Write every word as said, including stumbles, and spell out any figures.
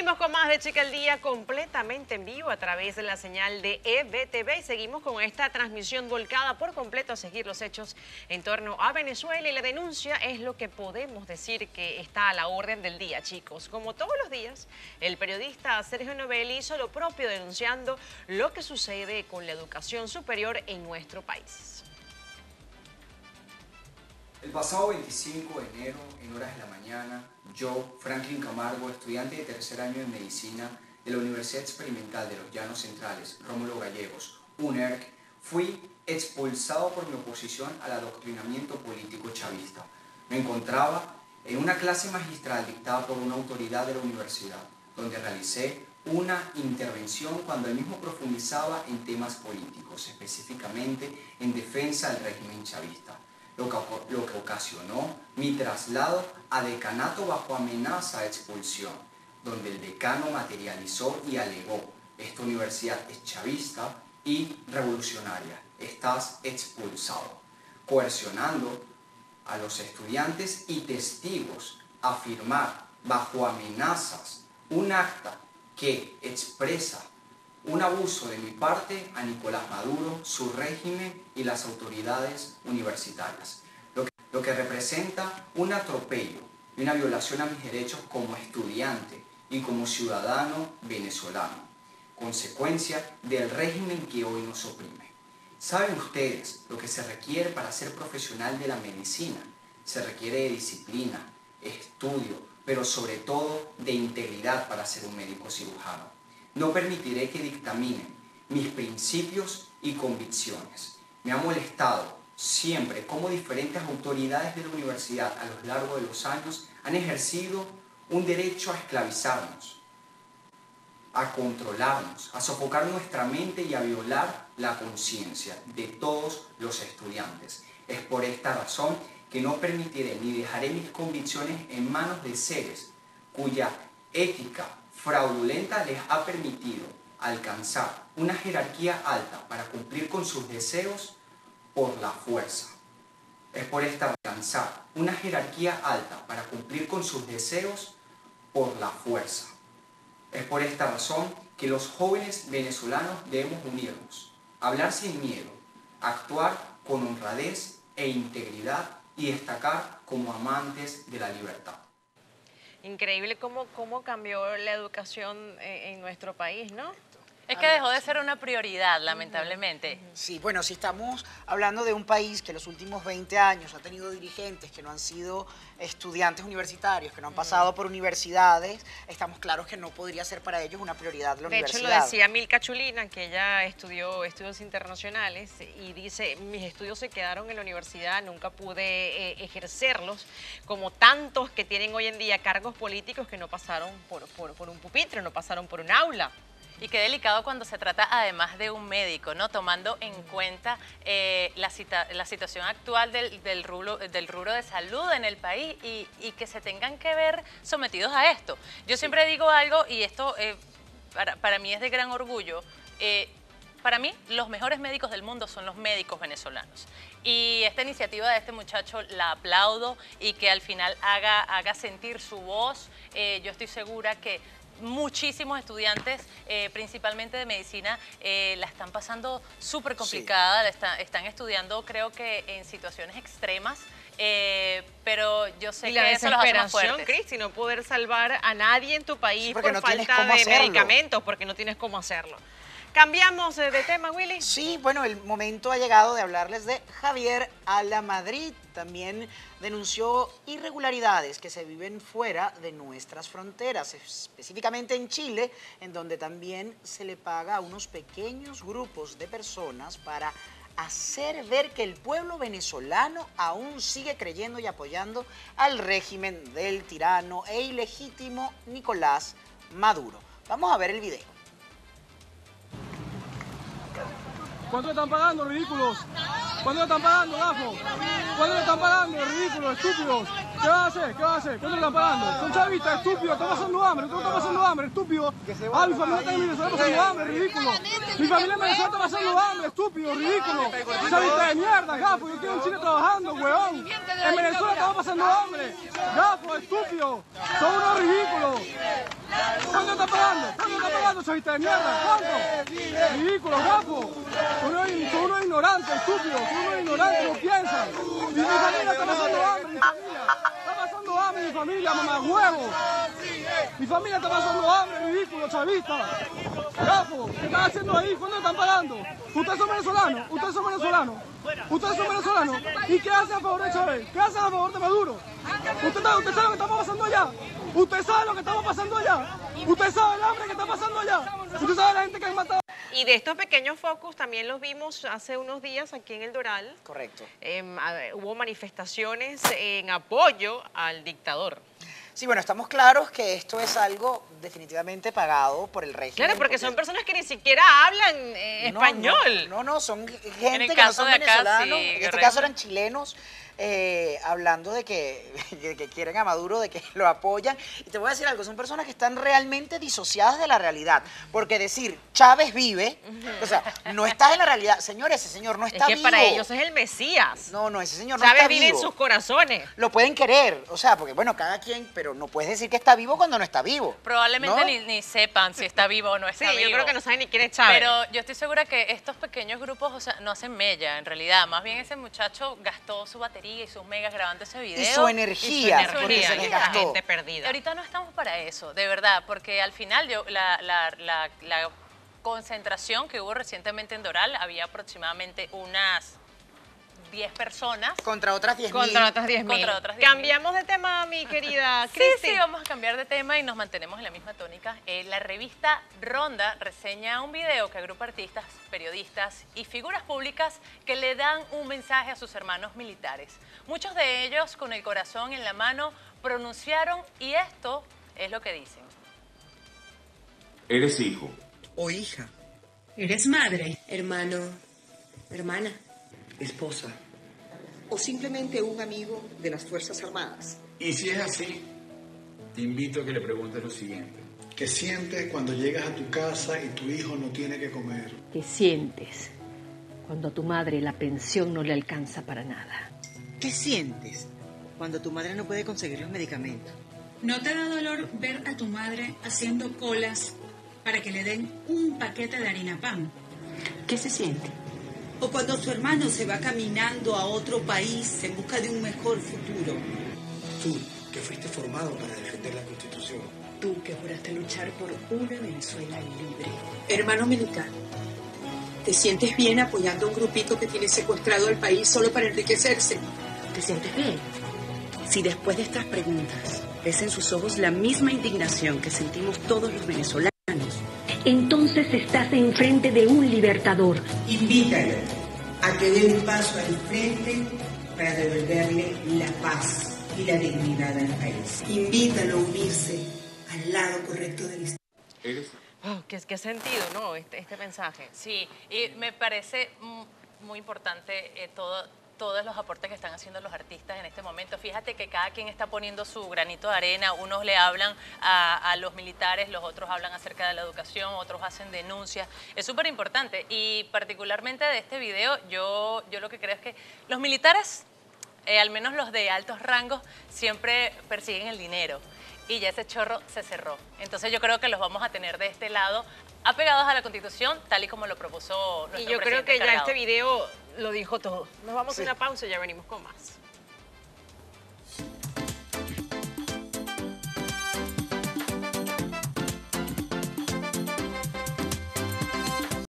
Seguimos con más de Chica al Día completamente en vivo a través de la señal de E B T V y seguimos con esta transmisión volcada por completo a seguir los hechos en torno a Venezuela y la denuncia es lo que podemos decir que está a la orden del día, chicos. Como todos los días, el periodista Sergio Novelli hizo lo propio denunciando lo que sucede con la educación superior en nuestro país. El pasado veinticinco de enero, en horas de la mañana, yo, Franklin Camargo, estudiante de tercer año de Medicina de la Universidad Experimental de los Llanos Centrales, Rómulo Gallegos, U N E R C, fui expulsado por mi oposición al adoctrinamiento político chavista. Me encontraba en una clase magistral dictada por una autoridad de la universidad, donde realicé una intervención cuando él mismo profundizaba en temas políticos, específicamente en defensa del régimen chavista. Lo que, lo que ocasionó mi traslado a decanato bajo amenaza de expulsión, donde el decano materializó y alegó: esta universidad es chavista y revolucionaria, estás expulsado, coercionando a los estudiantes y testigos a firmar bajo amenazas un acta que expresa un abuso de mi parte a Nicolás Maduro, su régimen y las autoridades universitarias, lo que, lo que representa un atropello y una violación a mis derechos como estudiante y como ciudadano venezolano, consecuencia del régimen que hoy nos oprime. ¿Saben ustedes lo que se requiere para ser profesional de la medicina? Se requiere de disciplina, estudio, pero sobre todo de integridad para ser un médico cirujano. No permitiré que dictaminen mis principios y convicciones. Me ha molestado siempre cómo diferentes autoridades de la universidad a lo largo de los años han ejercido un derecho a esclavizarnos, a controlarnos, a sofocar nuestra mente y a violar la conciencia de todos los estudiantes. Es por esta razón que no permitiré ni dejaré mis convicciones en manos de seres cuya ética fraudulenta les ha permitido alcanzar una jerarquía alta para cumplir con sus deseos por la fuerza. Es por esta alcanzar una jerarquía alta para cumplir con sus deseos por la fuerza. Es por esta razón que los jóvenes venezolanos debemos unirnos, hablar sin miedo, actuar con honradez e integridad y destacar como amantes de la libertad. Increíble cómo, cómo cambió la educación en, en nuestro país, ¿no? Es que dejó de ser una prioridad, lamentablemente. Sí, bueno, si estamos hablando de un país que en los últimos veinte años ha tenido dirigentes que no han sido estudiantes universitarios, que no han pasado por universidades, estamos claros que no podría ser para ellos una prioridad la universidad. De hecho, lo decía Milka Chulina, que ella estudió estudios internacionales y dice, mis estudios se quedaron en la universidad, nunca pude eh, ejercerlos, como tantos que tienen hoy en día cargos políticos que no pasaron por, por, por un pupitre, no pasaron por un aula. Y qué delicado cuando se trata además de un médico, ¿no? Tomando en cuenta eh, la, cita, la situación actual del, del, rubro, del rubro de salud en el país y, y que se tengan que ver sometidos a esto. Yo siempre digo algo y esto eh, para, para mí es de gran orgullo. Eh, Para mí, los mejores médicos del mundo son los médicos venezolanos. Y esta iniciativa de este muchacho la aplaudo y que al final haga, haga sentir su voz. Eh, yo estoy segura que muchísimos estudiantes, eh, principalmente de medicina, eh, la están pasando súper complicada, sí. está, están estudiando creo que en situaciones extremas, eh, pero yo sé y que eso los hace más fuertes. La desesperación, Cristi, no poder salvar a nadie en tu país sí, por no falta de hacerlo. medicamentos, porque no tienes cómo hacerlo. ¿Cambiamos de tema, Willy? Sí, bueno, el momento ha llegado de hablarles de Javier Alamadrid. También denunció irregularidades que se viven fuera de nuestras fronteras, específicamente en Chile, en donde también se le paga a unos pequeños grupos de personas para hacer ver que el pueblo venezolano aún sigue creyendo y apoyando al régimen del tirano e ilegítimo Nicolás Maduro. Vamos a ver el video. ¿Cuánto le están pagando, ridículos? ¿Cuánto le están pagando, gafo? ¿Cuánto le están pagando, ridículos, estúpidos? ¿Qué van a hacer? ¿Qué van a hacer? ¿Cuánto le están pagando? Son chavistas, estúpidos, están pasando hambre, tú estás pasando hambre, estúpido. Ah, mi familia está en Venezuela pasando hambre, ridículo. Mi familia en Venezuela está pasando hambre, estúpido, ridículo. Chavistas de mierda, gafo, yo quiero en Chile trabajando, huevón. En Venezuela estamos pasando hambre. Gafo, estúpido. Son unos ridículos. ¿Cuánto está pagando? ¿Cuánto está pagando, chavista de mierda? ¿Cuánto? Ridículo, gafo. Son unos, son unos ignorantes, estúpidos. Son unos ignorantes, no piensan. Y mi familia está pasando hambre, mi familia. Está pasando hambre mi familia, mamá huevo. Mi familia está pasando hambre, ridículo, chavista. Gafo, ¿qué están haciendo ahí? ¿Cuándo están pagando? Ustedes son venezolanos, ustedes son venezolanos. Ustedes son venezolanos. ¿Y qué hacen a favor de Chávez? ¿Qué hacen a favor de Maduro? ¿Usted sabe, usted sabe lo que estamos pasando allá? ¿Usted sabe lo que estamos pasando allá? ¿Usted sabe el hambre que está pasando allá? ¿Usted sabe la gente que han matado? Y de estos pequeños focos también los vimos hace unos días aquí en el Doral. Correcto. Eh, hubo manifestaciones en apoyo al dictador. Sí, bueno, estamos claros que esto es algo definitivamente pagado por el régimen. Claro, porque son personas que ni siquiera hablan eh, No, español. No, no, no, son En gente el que no caso son de acá, venezolanos. sí, En este correcto. caso eran chilenos. Eh, hablando de que, de que quieren a Maduro, de que lo apoyan. Y te voy a decir algo, son personas que están realmente disociadas de la realidad. Porque decir, Chávez vive, o sea, no estás en la realidad. Señor, ese señor no Es está que vivo. para ellos es el Mesías. No, no, ese señor no Chávez está vive vivo. en sus corazones. Lo pueden querer, o sea, porque bueno, cada quien, pero no puedes decir que está vivo cuando no está vivo. Probablemente ¿no? ni, ni sepan si está vivo o no Sí, está vivo. yo creo que no saben ni quién es Chávez. Pero yo estoy segura que estos pequeños grupos, o sea, no hacen mella en realidad. Más bien ese muchacho gastó su batería y sus megas grabando ese video. Y su energía, y su porque energía. se les Y la gastó. gente perdida. ahorita no estamos para eso, de verdad, porque al final yo la, la, la, la concentración que hubo recientemente en Doral había aproximadamente unas diez personas. Contra otras diez mil. Contra otras diez mil. Contra otras diez mil. Cambiamos de tema, mi querida Sí, Cristi. sí, vamos a cambiar de tema y nos mantenemos en la misma tónica. Eh, la revista Ronda reseña un video que agrupa artistas, periodistas y figuras públicas que le dan un mensaje a sus hermanos militares. Muchos de ellos, con el corazón en la mano, pronunciaron y esto es lo que dicen. Eres hijo. O hija. Eres madre. Hermano, hermana. Esposa. O simplemente un amigo de las Fuerzas Armadas. Y si es así, te invito a que le preguntes lo siguiente. ¿Qué sientes cuando llegas a tu casa y tu hijo no tiene que comer? ¿Qué sientes cuando a tu madre la pensión no le alcanza para nada? ¿Qué sientes cuando tu madre no puede conseguir los medicamentos? ¿No te da dolor ver a tu madre haciendo colas para que le den un paquete de harina pan? ¿Qué se siente? O cuando su hermano se va caminando a otro país en busca de un mejor futuro. Tú, que fuiste formado para defender la Constitución. Tú que juraste luchar por una Venezuela libre. Hermano militar, ¿te sientes bien apoyando a un grupito que tiene secuestrado al país solo para enriquecerse? ¿Te sientes bien? Si después de estas preguntas ves en sus ojos la misma indignación que sentimos todos los venezolanos, entonces estás enfrente de un libertador. Invítalo a que dé un paso al frente para devolverle la paz y la dignidad al país. Invítalo a unirse al lado correcto de la historia. Eres Oh, ¿qué, ¿Qué sentido, no? Este, este mensaje. Sí, y me parece mm, muy importante eh, todo, todos los aportes que están haciendo los artistas en este momento. Fíjate que cada quien está poniendo su granito de arena. Unos le hablan a, a los militares, los otros hablan acerca de la educación, otros hacen denuncias. Es súper importante y particularmente de este video, yo, yo lo que creo es que los militares, eh, al menos los de altos rangos, siempre persiguen el dinero. Y ya ese chorro se cerró. Entonces yo creo que los vamos a tener de este lado, apegados a la Constitución, tal y como lo propuso nuestro Y yo creo presidente que ya encargado. este video lo dijo todo. Nos vamos a una pausa y ya venimos con más.